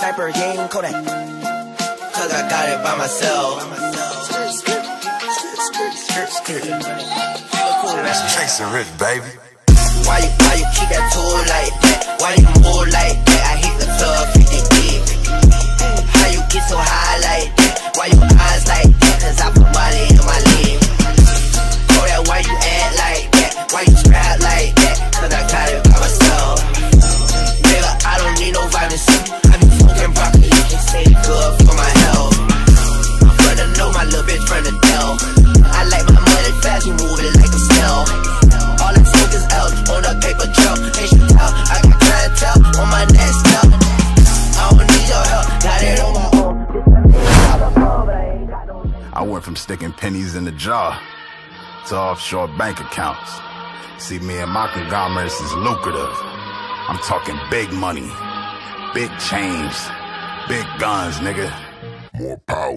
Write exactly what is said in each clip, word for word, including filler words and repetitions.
sniper, he ain't Kodak. Cause I got it by myself. That's Tracy Rich, baby. Why you, why you keep that tool like that? Why you move like that? I hit the club fifty deep. How you get so high like that? Why you eyes like that? Cause I put money in my lead. Kodak, why you act like that? Why you strap like that? Cause I got it by myself. Nigga, I don't need no vitamin C. I be smoking broccoli, they say it's good for my health. But I know my little bitch from the Dell. I like my money fast, you move it like a snail. All I smoke is out on a paper trail. They should tell, I got clientele on my next step. I don't need your help, got it on my own. I went from sticking pennies in the jar to offshore bank accounts. See, me and my conglomerates is lucrative. I'm talking big money, big change, big guns, nigga. More power.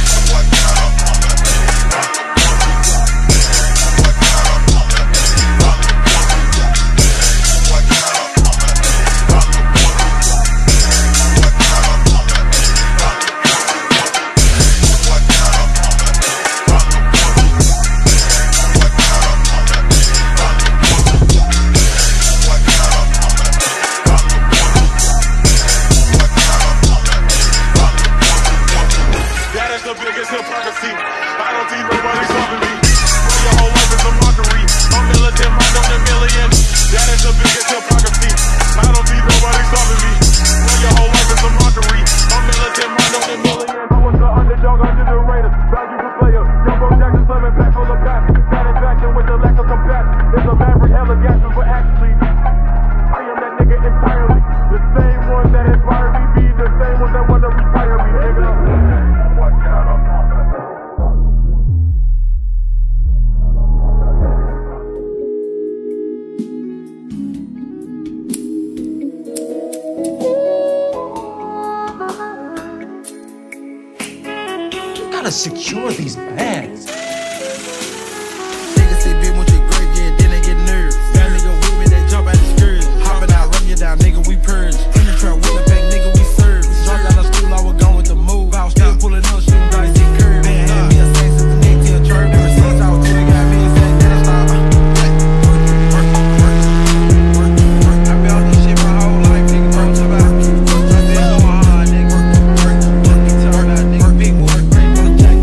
Secure these bags. Niggas say big with your great, yeah, then they get nervous. That nigga with me, they jump out the skirts. Hopping out, run you down, nigga, we purge. In the truck with a pack, nigga, we serve. Dropped out of school, I was gone with the move. I was still pulling up, shooting dice and curve. Man, had me a sack since the neck till church. Ever since I was two, they got me a sack, then I stop. Work, work, work, work, work. I been on this shit my whole life, nigga. Work to about. I been going hard, nigga. Work, work, work. Turn out, nigga. Big boy, great boy, jack.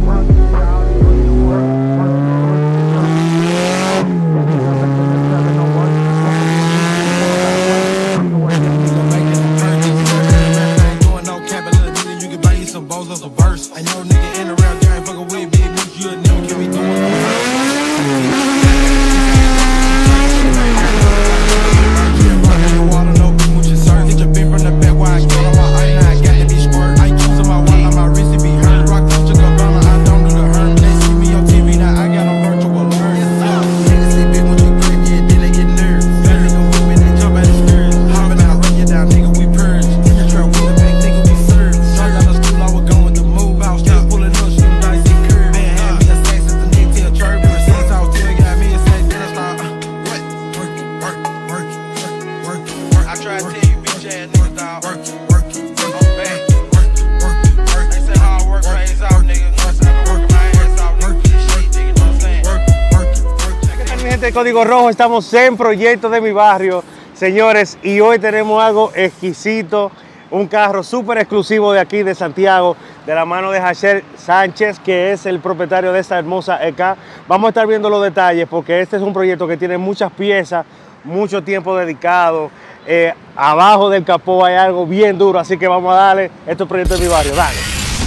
Código Rojo, estamos en Proyecto de mi Barrio, señores, y hoy tenemos algo exquisito, un carro súper exclusivo de aquí de Santiago, de la mano de Hachel Sánchez, que es el propietario de esta hermosa E K. Vamos a estar viendo los detalles porque este es un proyecto que tiene muchas piezas, mucho tiempo dedicado. Eh, abajo del capó hay algo bien duro, así que vamos a darle. Esto es Proyecto de mi Barrio, dale.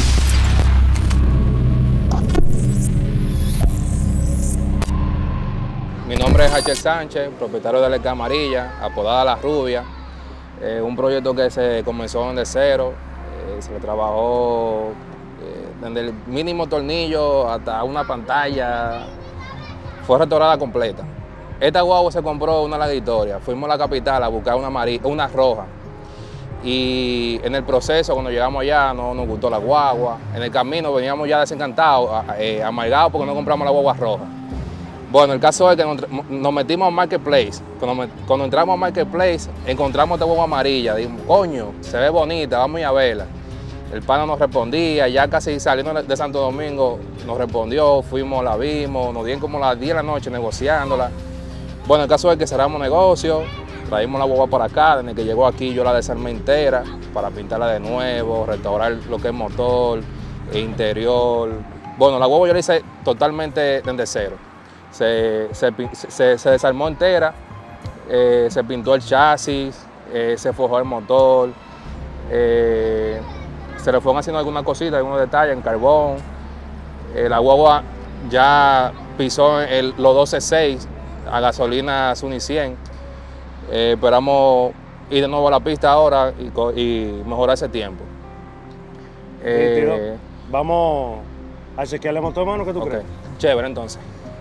Mi nombre es Hachel Sánchez, propietario de la E K Amarilla, apodada La Rubia. Eh, un proyecto que se comenzó desde cero, eh, se le trabajó eh, desde el mínimo tornillo hasta una pantalla. Fue restaurada completa. Esta guagua se compró una larga historia. Fuimos a la capital a buscar una, una roja. Y en el proceso, cuando llegamos allá, no nos gustó la guagua. En el camino veníamos ya desencantados, eh, amargados porque no compramos la guagua roja. Bueno, el caso es que nos, nos metimos a Marketplace. Cuando, cuando entramos a Marketplace, encontramos esta guagua amarilla. Dijimos, coño, se ve bonita, vamos a ir a verla. El pana nos respondía, ya casi saliendo de Santo Domingo nos respondió, fuimos, la vimos, nos dieron como las diez de la noche negociándola. Bueno, el caso es que cerramos negocio, traímos la guagua para acá, desde que llegó aquí yo la desarmé entera para pintarla de nuevo, restaurar lo que es motor, interior. Bueno, la guagua yo la hice totalmente desde cero. Se, se, se, se desarmó entera, eh, se pintó el chasis, eh, se forjó el motor, eh, se le fueron haciendo algunas cositas, algunos detalles en carbón. Eh, la guagua ya pisó el, los doce seis a gasolina Suni cien. Eh, esperamos ir de nuevo a la pista ahora y, y mejorar ese tiempo. Eh, Vamos a chequearle el motor, hermano, ¿qué tú okay. crees? Chévere, entonces.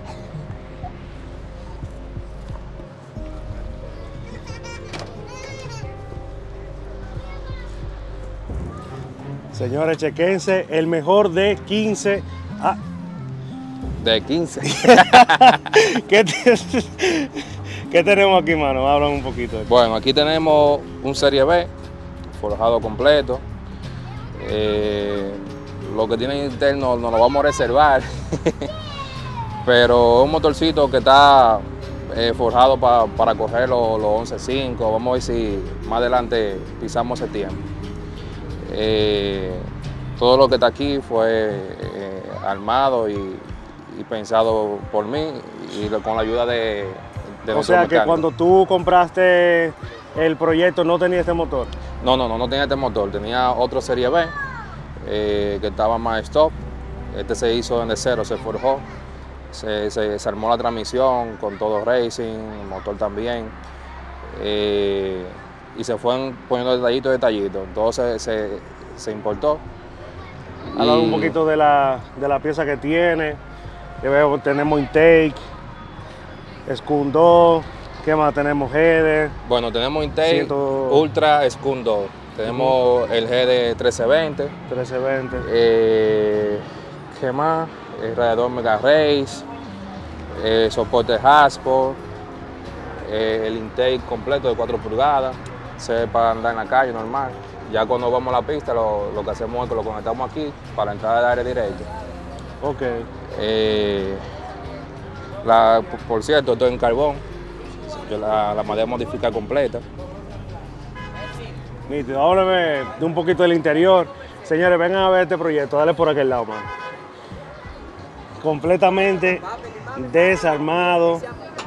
Señores, chequense el mejor de quince. Ah. De quince. ¿Qué, te, ¿Qué tenemos aquí, mano? Háblame un poquito. Bueno, aquí tenemos un Serie B, forjado completo. Eh, lo que tiene interno nos lo vamos a reservar. Pero es un motorcito que está eh, forjado pa, para correr los, los once cinco. Vamos a ver si más adelante pisamos ese tiempo. Eh, todo lo que está aquí fue eh, armado y, y pensado por mí y con la ayuda de, de O sea que mecánico. Cuando tú compraste el proyecto no tenía este motor. No, no, no, no tenía este motor, tenía otro Serie B eh, que estaba más stop. Este se hizo desde cero, se forjó, se, se, se armó la transmisión con todo racing, el motor también. Eh, y se fueron poniendo detallitos, detallitos. Entonces se, se importó. Háblame un poquito de la, de la pieza que tiene. Yo veo que tenemos intake, Skun dos, ¿qué más tenemos? Header. Bueno, tenemos intake, Ciento... Ultra, Skun dos. Tenemos uh-huh. el G D trece veinte. trece veinte. Eh, ¿Qué más? El radiador Mega Race, eh, soporte Hasport, eh, el intake completo de cuatro pulgadas. Se para andar en la calle normal. Ya cuando vamos a la pista lo, lo que hacemos es que lo conectamos aquí para la entrada de aire directo. Ok. Eh, la, por cierto, esto es en carbón. Yo la, la mandé a modificar completa. Nítido. Háblame de un poquito del interior. Señores, vengan a ver este proyecto. Dale por aquel lado, mano. Completamente desarmado.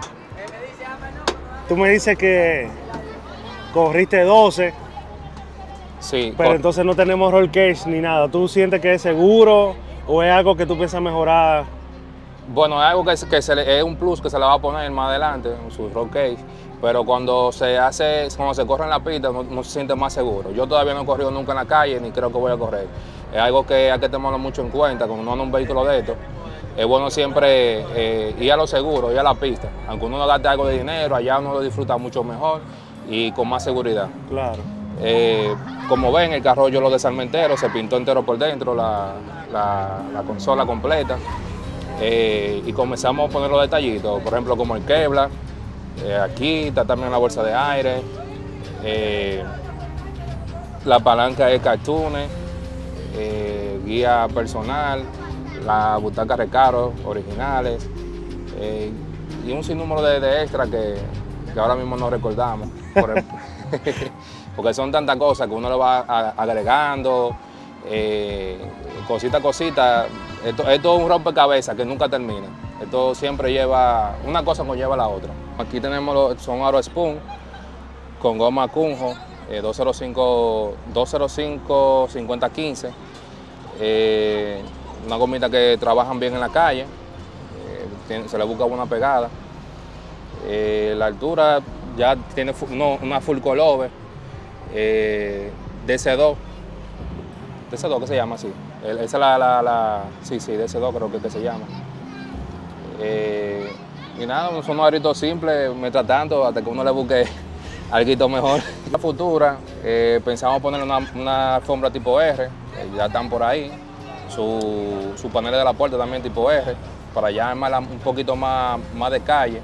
Tú me dices que corriste doce, sí, pero con... entonces no tenemos roll cage ni nada. ¿Tú sientes que es seguro o es algo que tú piensas mejorar? Bueno, es algo que, que se le, es un plus que se le va a poner más adelante en su roll cage, pero cuando se hace, cuando se corre en la pista no, no se siente más seguro. Yo todavía no he corrido nunca en la calle ni creo que voy a correr. Es algo que hay que tomarlo mucho en cuenta cuando uno anda en un vehículo de esto. Es bueno siempre eh, ir a lo seguro, ir a la pista. Aunque uno no gaste algo de dinero, allá uno lo disfruta mucho mejor y con más seguridad. Claro. Eh, como ven, el carro yo lo desarmé entero, se pintó entero por dentro, la, la, la consola completa. Eh, y comenzamos a poner los detallitos, por ejemplo, como el Kevlar. Eh, aquí está también la bolsa de aire. Eh, la palanca de cartones, eh, guía personal, la butaca recaro originales. Eh, y un sinnúmero de, de extras que, que ahora mismo no recordamos. Por el, porque son tantas cosas que uno le va a, agregando, eh, cosita a cosita. Esto, esto es un rompecabezas que nunca termina. Esto siempre lleva, una cosa conlleva la otra. Aquí tenemos los, son aro Spoon con goma Kunjo, eh, doscientos cinco cincuenta quince. Eh, una gomita que trabajan bien en la calle, eh, tiene, se le busca una pegada. Eh, la altura ya tiene no, una full cover, eh, D C dos, D C dos que se llama así, esa es la, la, la, sí, sí, D C dos creo que, que se llama. Eh, y nada, son unos aritos simples, mientras tanto, hasta que uno le busque algo mejor. En la futura, eh, pensamos poner una, una alfombra tipo R, eh, ya están por ahí, su, su panel de la puerta también tipo R. para ya armarla un poquito más, más de calle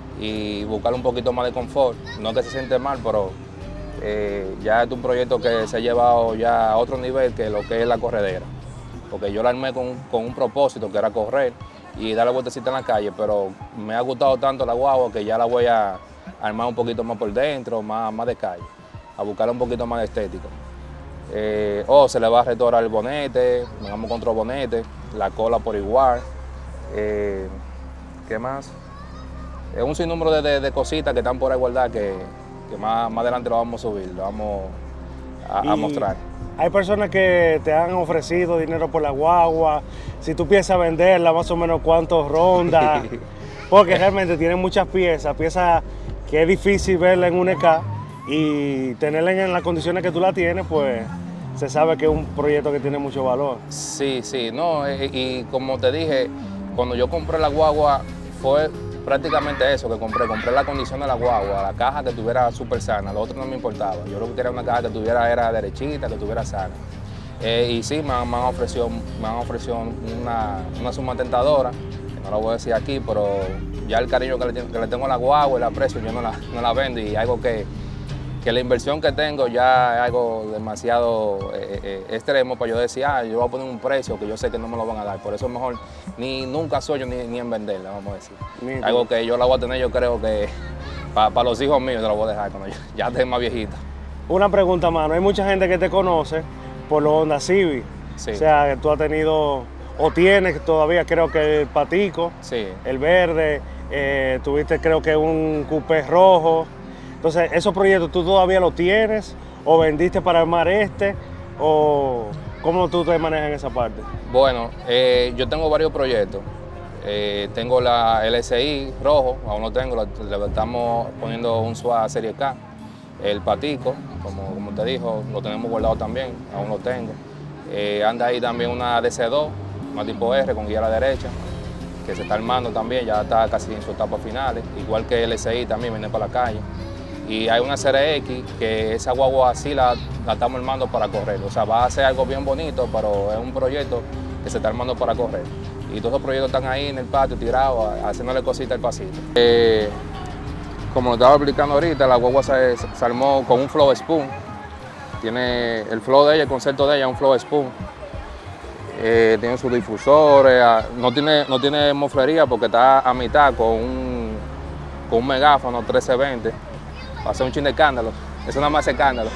y buscar un poquito más de confort. No que se siente mal, pero eh, ya es un proyecto que se ha llevado ya a otro nivel que lo que es la corredera. Porque yo la armé con, con un propósito que era correr y darle vueltecita en la calle, pero me ha gustado tanto la guagua que ya la voy a armar un poquito más por dentro, más, más de calle, a buscar un poquito más de estético. Eh, o oh, se le va a restaurar el bonete, vamos con otro bonete, la cola por igual. Eh, ¿Qué más? Es un sinnúmero de, de, de cositas que están por ahí guardadas que, que más, más adelante lo vamos a subir, lo vamos a, a mostrar. Hay personas que te han ofrecido dinero por la guagua. Si tú piensas venderla, más o menos cuántos rondas. Porque realmente tiene muchas piezas, piezas que es difícil verla en un E K y tenerla en las condiciones que tú la tienes, pues se sabe que es un proyecto que tiene mucho valor. Sí, sí, no, y, y como te dije, cuando yo compré la guagua fue prácticamente eso que compré, compré la condición de la guagua, la caja que tuviera súper sana, lo otro no me importaba, yo lo que quería una caja que tuviera era derechita, que tuviera sana. Eh, y sí, me han, me han ofrecido, me han ofrecido una, una suma tentadora, que no la voy a decir aquí, pero ya el cariño que le, que le tengo a la guagua, el aprecio, yo no la, no la vendo y algo que, que la inversión que tengo ya es algo demasiado eh, eh, extremo para yo decir, ah, yo voy a poner un precio que yo sé que no me lo van a dar, por eso es mejor ni nunca sueño ni, ni en venderla, vamos a decir. Ni algo tú. Que yo la voy a tener, yo creo que para pa los hijos míos te la voy a dejar cuando yo, ya esté más viejita. Una pregunta, mano, hay mucha gente que te conoce por los Honda Civic, sí. O sea, que tú has tenido o tienes todavía creo que el Patico, sí. El verde, eh, tuviste creo que un coupé rojo. Entonces, ¿esos proyectos tú todavía los tienes o vendiste para armar este? ¿O cómo tú te manejas en esa parte? Bueno, eh, yo tengo varios proyectos. Eh, tengo la L S I rojo, aún no tengo, le estamos poniendo un S U A Serie K. El Patico, como, como te dijo, lo tenemos guardado también, aún lo tengo. Eh, anda ahí también una D C dos, una tipo R con guía a la derecha, que se está armando también, ya está casi en sus etapas finales. Igual que el L S I también viene para la calle. Y hay una C R X que esa guagua así la, la estamos armando para correr. O sea, va a ser algo bien bonito, pero es un proyecto que se está armando para correr. Y todos los proyectos están ahí en el patio tirados, haciéndole cositas al pasito. Eh, como lo estaba explicando ahorita, la guagua se, se armó con un flow spoon. Tiene el flow de ella, el concepto de ella es un flow spoon. Eh, tiene sus difusores, no tiene, no tiene moflería porque está a mitad con un, con un megáfono trece veinte. Va a hacer un chin de escándalo, eso nada más es escándalo.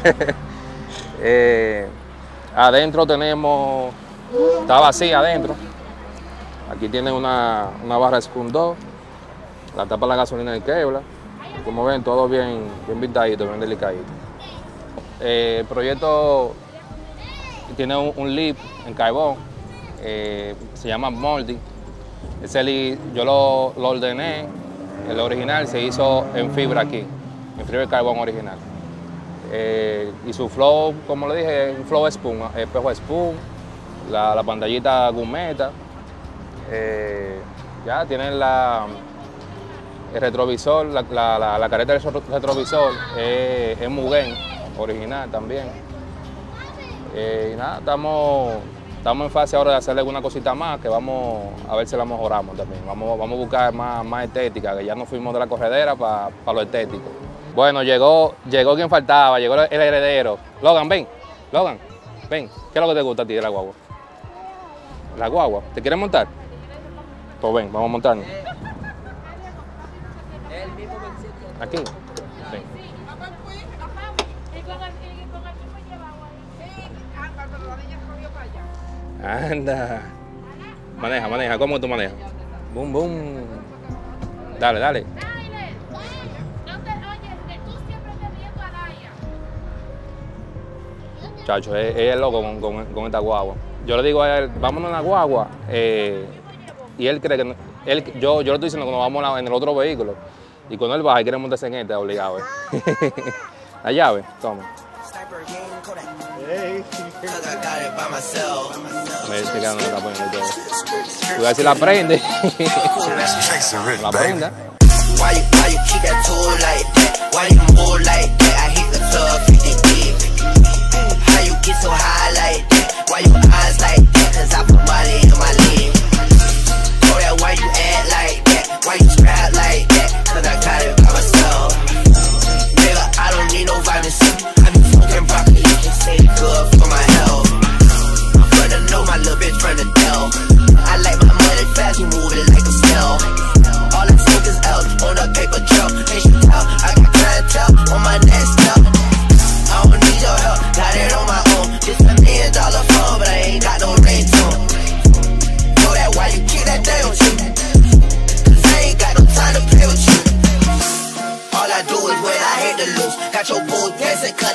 eh, adentro tenemos, está vacía adentro. Aquí tiene una, una barra Spoon dos, la tapa de la gasolina de Kevlar. Como ven, todo bien, bien pintadito, bien delicadito. Eh, el proyecto tiene un, un lip en carbón, eh, se llama Moldy. Ese lip yo lo, lo ordené, el original se hizo en fibra aquí. En fibra de carbón original. Eh, y su flow, como le dije, es un flow spoon, espejo spoon, la, la pantallita gumeta. Eh, ya tienen la, el retrovisor, la, la, la, la careta del retrovisor es, es Mugen, original también. Eh, y nada, estamos, estamos en fase ahora de hacerle alguna cosita más que vamos a ver si la mejoramos también. Vamos, vamos a buscar más, más estética, que ya nos fuimos de la corredera para pa lo estético. Bueno, llegó, llegó quien faltaba, llegó el heredero. Logan, ven, Logan, ven. ¿Qué es lo que te gusta a ti de la guagua? ¿La guagua? ¿Te quieres montar? Pues ven, vamos a montarnos. ¿Aquí? Sí. Anda. Maneja, maneja. ¿Cómo tú manejas? Boom, boom. Dale, dale. Chacho, él es loco con, con, con esta guagua. Yo le digo a él, vámonos a una guagua, eh, y él cree que, no, él, yo, yo le estoy diciendo que nos vamos en el otro vehículo, y cuando él baja, él quiere montarse en este, obligado. Eh. La llave, toma. Me dice que no la está poniendo todo. Voy a ver si la prende. La prenda. Why you, why you keep that tool like that? Why you move like that? I hit the club fifty big. How you get so high like that? Why you eyes like that? Cause I put money in my leg. Throw that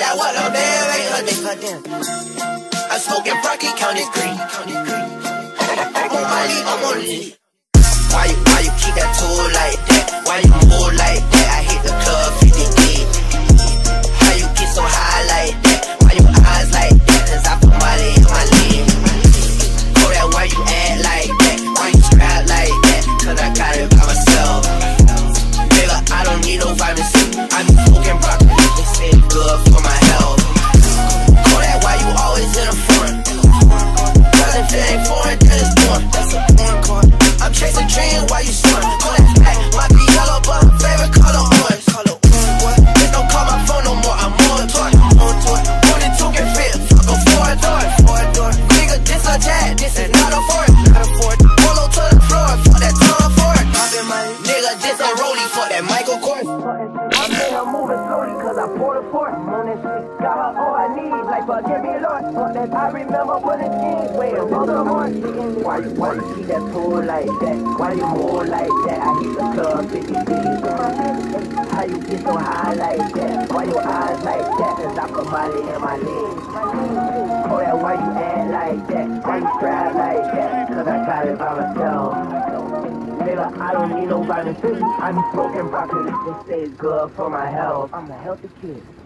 that what I'm there, I'm smoking broccoli, counting green. I'm on my lead, I'm on lead. Why you, why you keep that tool like that? Why you move like that? I hit the club fifty deep. How you get so high like that? Why your eyes like that? Cause I put Molly in my lean. Oh, that why you act like that? Why you strap like that? Cause I got it by myself. Nigga, I don't need no vitamin C. I be smoking broccoli, they say it's good for my health. Oh, that why you always in the front? Cause if it ain't foreign, then it's born. That's a foreign court. I'm chasing dreams while you swim. Oh, that back might be yellow, but my favorite color orange. Color orange, what? Bitch, don't call my phone no more. I'm on tour, I'm on tour. One and two get fit, fuck a four door, four door. Nigga, this a jet, this is not a Ford, not a Ford. Polo to the floor, fuck that Tom Ford. Nigga, this a rollie, fuck that Michael Kors. I mean, I'm moving slowly cause I poured a port. On this shit, got her all I need, like but give me a Lord. Fuck that, I remember when the jeans weighed above the horse. Why you, why you keep that tool like that? Why you move like that? I hit the club fifty deep. How you get so high like that? Why your eyes like that? Cause I put Molly in my legs. Oh, that why you act like that? Why you strap like that? Cause I got it by myself. Nigga, I don't need no vitamin C. I be smoking broccoli, they say it's good for my health. I'm a healthy kid.